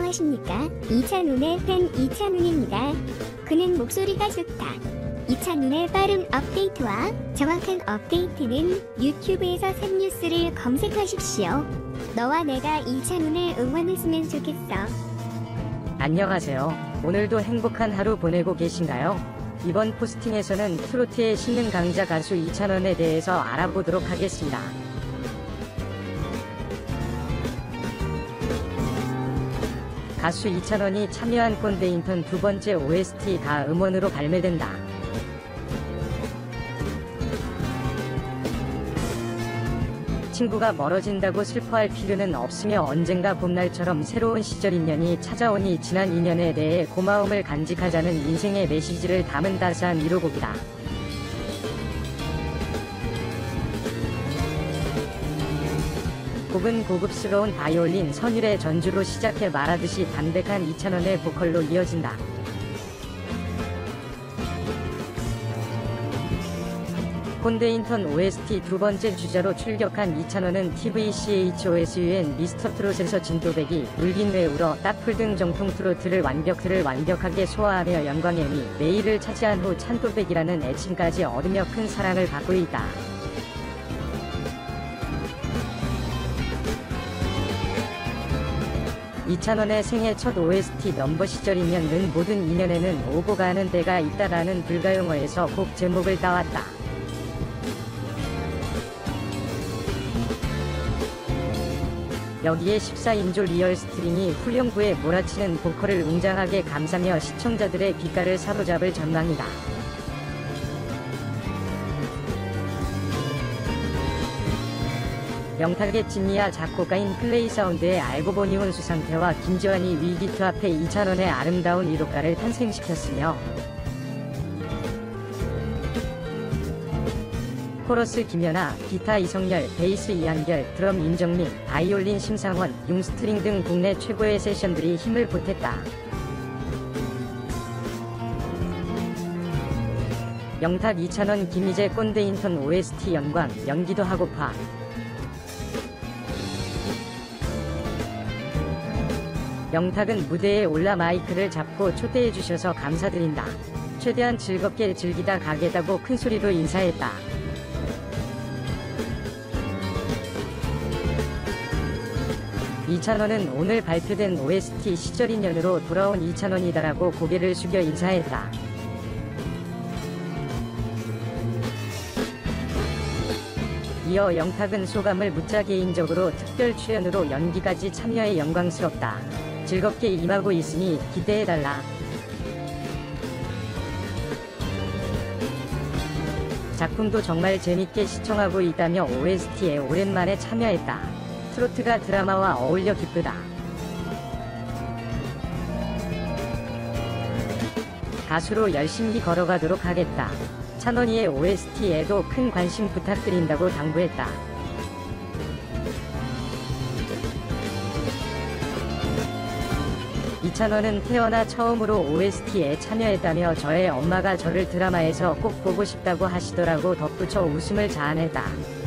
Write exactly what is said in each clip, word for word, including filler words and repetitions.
안녕하십니까. 이찬훈의 팬 이찬훈입니다. 그는 목소리가 좋다. 이찬훈의 빠른 업데이트와 정확한 업데이트는 유튜브에서 샘뉴스를 검색하십시오. 너와 내가 이찬훈을 응원했으면 좋겠어. 안녕하세요. 오늘도 행복한 하루 보내고 계신가요? 이번 포스팅에서는 트로트의 신흥 강자 가수 이찬원에 대해서 알아보도록 하겠습니다. 가수 이찬원이 참여한 꼰대 인턴 두 번째 오에스티 다 음원으로 발매된다. 친구가 멀어진다고 슬퍼할 필요는 없으며 언젠가 봄날처럼 새로운 시절 인연이 찾아오니 지난 인연에 대해 고마움을 간직하자는 인생의 메시지를 담은 따스한 위로곡이다. 곡은 고급스러운 바이올린 선율의 전주로 시작해 말하듯이 담백한 이찬원의 보컬로 이어진다. 꼰대 인턴 오에스티 두 번째 주자로 출격한 이찬원은 티브이씨에이치오에스유엔 미스터트롯에서 진또배기, 울긴 왜 울어, 딱풀 등 정통 트로트를 완벽들을 완벽하게 소화하며 영광의 미, 메이를 차지한 후 찬또배기라는 애칭까지 얻으며 큰 사랑을 받고 있다. 이찬원의 생애 첫 오에스티 넘버 시절이면 는 모든 인연에는 오고 가는 때가 있다라는 불가용어에서 곡 제목을 따왔다. 여기에 십사 인조 리얼 스트링이 후렴구에 몰아치는 보컬을 웅장하게 감싸며 시청자들의 귓가를 사로잡을 전망이다. 영탁의 진미야 작곡가인 플레이사운드의 알고 보니 혼수 상태와 김지환이 위기투 앞에 이찬원의 아름다운 이로가를 탄생시켰으며 코러스 김연아, 기타 이성열, 베이스 이한결, 드럼 임정민, 바이올린 심상원, 융스트링 등 국내 최고의 세션들이 힘을 보탰다. 영탁 이찬원 김희재 꼰대 인턴 오에스티 영광, 연기도 하고파. 영탁은 무대에 올라 마이크를 잡고 초대해주셔서 감사드린다. 최대한 즐겁게 즐기다 가겠다고 큰소리로 인사했다. 이찬원은 오늘 발표된 오에스티 시절 인연으로 돌아온 이찬원이다라고 고개를 숙여 인사했다. 이어 영탁은 소감을 묻자 개인적으로 특별 출연으로 연기까지 참여해 영광스럽다. 즐겁게 임하고 있으니 기대해달라. 작품도 정말 재밌게 시청하고 있다며 오에스티에 오랜만에 참여했다. 트로트가 드라마와 어울려 기쁘다. 가수로 열심히 걸어가도록 하겠다. 찬원이의 오에스티에도 큰 관심 부탁드린다고 당부했다. 이찬원은 태어나 처음으로 오에스티에 참여했다며 저의 엄마가 저를 드라마에서 꼭 보고 싶다고 하시더라고 덧붙여 웃음을 자아냈다.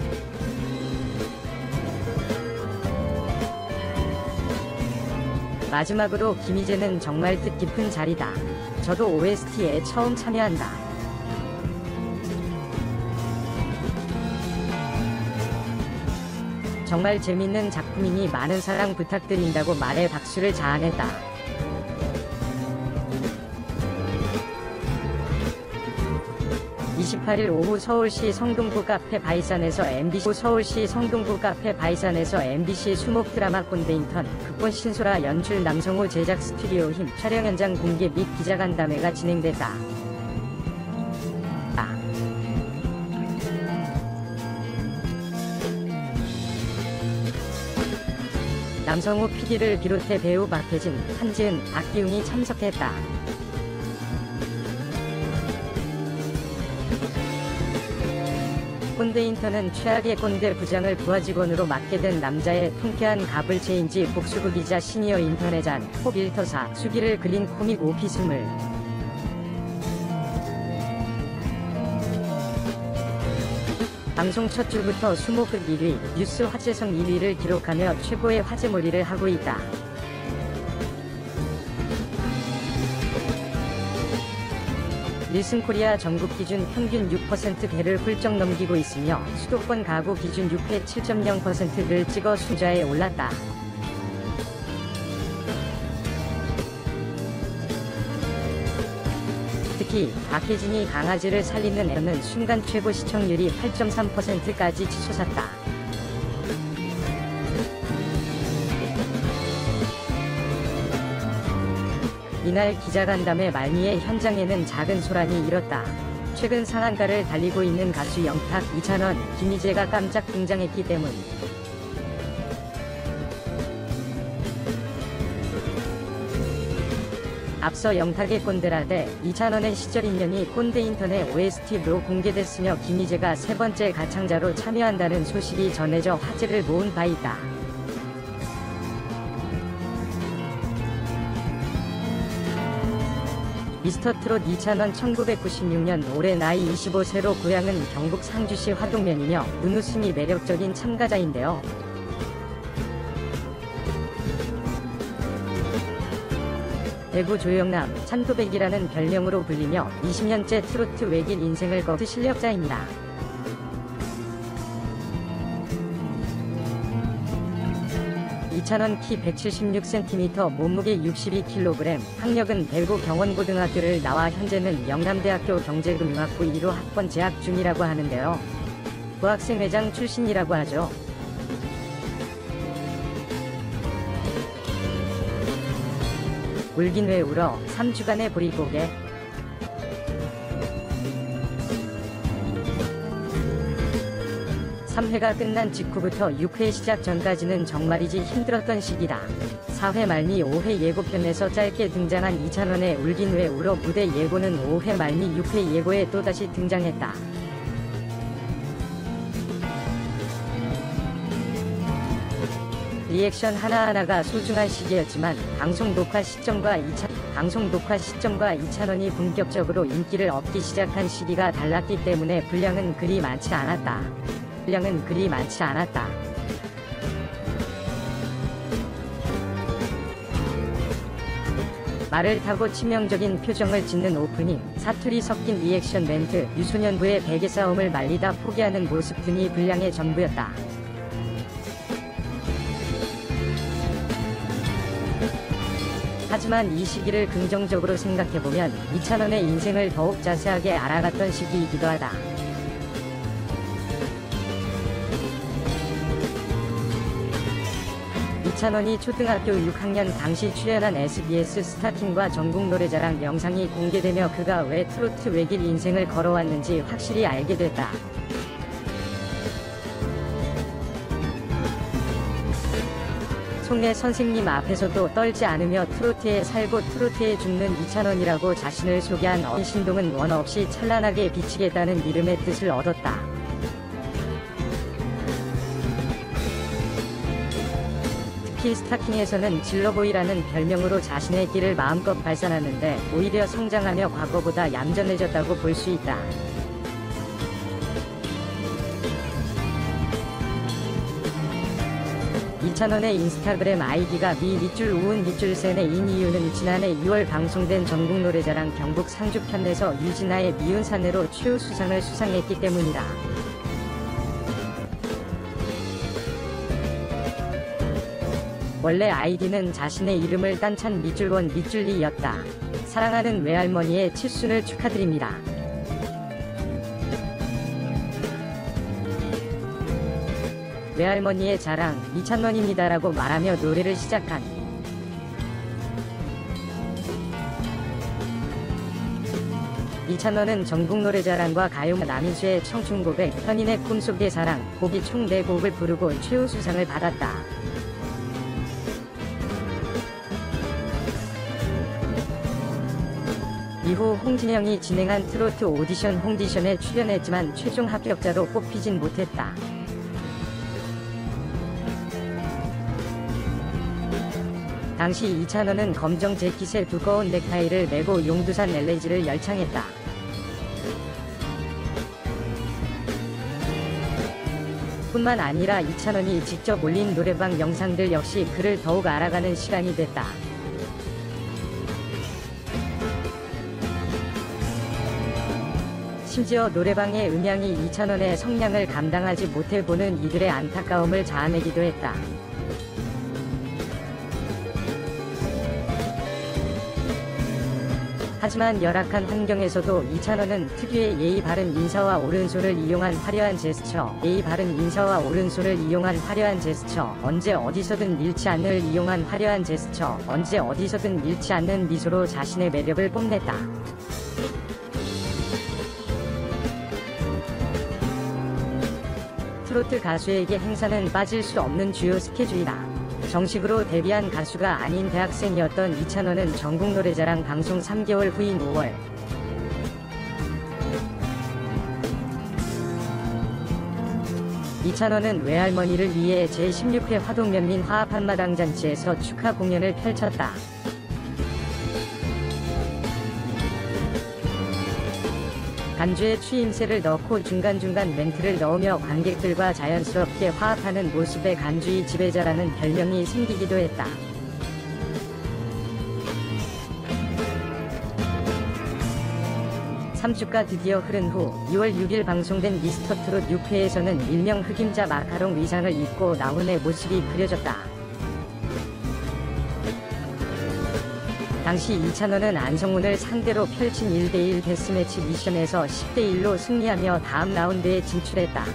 마지막으로 김희재는 정말 뜻깊은 자리다. 저도 오에스티에 처음 참여한다. 정말 재밌는 작품이니 많은 사랑 부탁드린다고 말해 박수를 자아냈다. 이십팔일 오후 서울시 성동구 카페 바이산에서 엠비씨 서울시 성동구 카페 바이산에서 엠비씨 수목 드라마 꼰대 인턴 극본 신소라 연출 남성호 제작 스튜디오 힘 촬영 현장 공개 및 기자간담회가 진행됐다. 아. 남성호 피디를 비롯해 배우 박혜진, 한지은, 박기웅이 참석했다. 꼰대 인턴은 최악의 꼰대 부장을 부하 직원으로 맡게 된 남자의 통쾌한 가불 체인지 복수극이자 시니어 인턴의 잔, 홉 일터사, 수기를 그린 코믹 오피스물. 방송 첫 주부터 수목극 일 위, 뉴스 화제성 일 위를 기록하며 최고의 화제몰이를 하고 있다. 닐슨코리아 전국 기준 평균 육 퍼센트대를 훌쩍 넘기고 있으며 수도권 가구 기준 육 회 칠 점 영 퍼센트를 찍어 순자에 올랐다. 특히 박혜진이 강아지를 살리는 애는 순간 최고 시청률이 팔 점 삼 퍼센트까지 치솟았다. 이날 기자간담회 말미에 현장에는 작은 소란이 일었다. 최근 상한가를 달리고 있는 가수 영탁, 이찬원, 김희재가 깜짝 등장했기 때문. 앞서 영탁의 꼰대라데, 이찬원의 시절 인연이 꼰대 인턴의 오에스티로 공개됐으며 김희재가 세 번째 가창자로 참여한다는 소식이 전해져 화제를 모은 바 있다. 미스터트롯 이찬원 천구백구십육 년 올해 나이 이십오 세로 고향은 경북 상주시 화동면이며 눈웃음이 매력적인 참가자인데요. 대구 조영남, 찬도백이라는 별명으로 불리며 이십 년째 트로트 외길 인생을 거둔 실력자입니다. 이찬원 키 백칠십육 센티미터, 몸무게 육십이 킬로그램, 학력은 대구 경원고등학교를 나와 현재는 영남대학교 경제금융학부 일 호 학번 재학 중이라고 하는데요. 부학생회장 출신이라고 하죠. 울긴 왜 울어, 삼 주간의 보릿고개. 삼 회가 끝난 직후부터 육 회 시작 전까지는 정말이지 힘들었던 시기다. 사 회 말미 오 회 예고편에서 짧게 등장한 이찬원의 울긴 왜 울어 무대 예고는 오 회 말미 육 회 예고에 또다시 등장했다. 리액션 하나하나가 소중한 시기였지만 방송 녹화 시점과 이찬, 방송 녹화 시점과 이찬원이 본격적으로 인기를 얻기 시작한 시기가 달랐기 때문에 분량은 그리 많지 않았다. 분량은 그리 많지 않았다. 말을 타고 치명적인 표정을 짓는 오프닝, 사투리 섞인 리액션 멘트, 유소년부의 베개 싸움을 말리다 포기하는 모습 등이 분량의 전부였다. 하지만 이 시기를 긍정적으로 생각해보면 이찬원의 인생을 더욱 자세하게 알아갔던 시기이기도 하다. 이찬원이 초등학교 육 학년 당시 출연한 에스비에스 스타킹과 전국노래자랑 영상이 공개되며 그가 왜 트로트 외길 인생을 걸어왔는지 확실히 알게 됐다. 송내 선생님 앞에서도 떨지 않으며 트로트에 살고 트로트에 죽는 이찬원이라고 자신을 소개한 어신동은 원 없이 찬란하게 비치겠다는 이름의 뜻을 얻었다. 특히 스타킹에서는 질러보이라는 별명으로 자신의 끼를 마음껏 발산하는데 오히려 성장하며 과거보다 얌전해졌다고 볼 수 있다. 이찬원의 인스타그램 아이디가 미 밑줄 우은 밑줄 셋인 이유는 지난해 이월 방송된 전국노래자랑 경북 상주편에서 유진아의 미운 사내로 최우수상을 수상했기 때문이다. 원래 아이디는 자신의 이름을 딴찬 밑줄원 밑줄리였다. 사랑하는 외할머니의 칠순을 축하드립니다. 외할머니의 자랑, 이찬원입니다라고 말하며 노래를 시작한 이찬원은 전국노래자랑과 가요 남인수의 청춘고백, 현인의 꿈속의 사랑, 곡이 총 네 곡을 부르고 최우수상을 받았다. 이후 홍진영이 진행한 트로트 오디션 홍디션에 출연했지만 최종 합격자로 뽑히진 못했다. 당시 이찬원은 검정 재킷에 두꺼운 넥타이를 메고 용두산 엘레지를 열창했다. 뿐만 아니라 이찬원이 직접 올린 노래방 영상들 역시 그를 더욱 알아가는 시간이 됐다. 심지어 노래방의 음향이 이찬원의 성량을 감당하지 못해 보는 이들의 안타까움을 자아내기도 했다. 하지만 열악한 환경에서도 이찬원은 특유의 예의 바른 인사와 오른손을 이용한 화려한 제스처, 예의 바른 인사와 오른손을 이용한 화려한 제스처, 언제 어디서든 잃지 않을 이용한 화려한 제스처, 언제 어디서든 잃지 않는 미소로 자신의 매력을 뽐냈다. 트로트 가수에게 행사는 빠질 수 없는 주요 스케줄이다. 정식으로 데뷔한 가수가 아닌 대학생이었던 이찬원은 전국노래자랑 방송 삼 개월 후인 오월 이찬원은 외할머니를 위해 제십육 회 화동면민 화합 한마당잔치에서 축하 공연을 펼쳤다. 간주에 추임새를 넣고 중간중간 멘트를 넣으며 관객들과 자연스럽게 화합하는 모습에 간주의 지배자라는 별명이 생기기도 했다. 삼 주가 드디어 흐른 후 이월 육일 방송된 미스터트롯 육 회에서는 일명 흑임자 마카롱 의상을 입고 나온의 모습이 그려졌다. 당시 이찬원은 안성훈을 상대로 펼친 일 대 일 데스매치 미션에서 십 대 일로 승리하며 다음 라운드에 진출했다.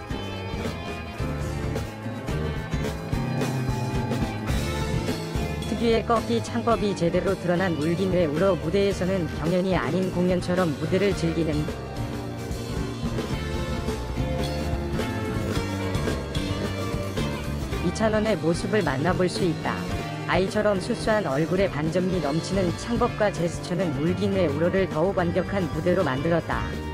특유의 꺾기 창법이 제대로 드러난 울긴 왜 울어 무대에서는 경연이 아닌 공연처럼 무대를 즐기는 이찬원의 모습을 만나볼 수 있다. 아이처럼 수수한 얼굴에 반전미 넘치는 창법과 제스처는 울긴 왜 울어를 더욱 완벽한 무대로 만들었다.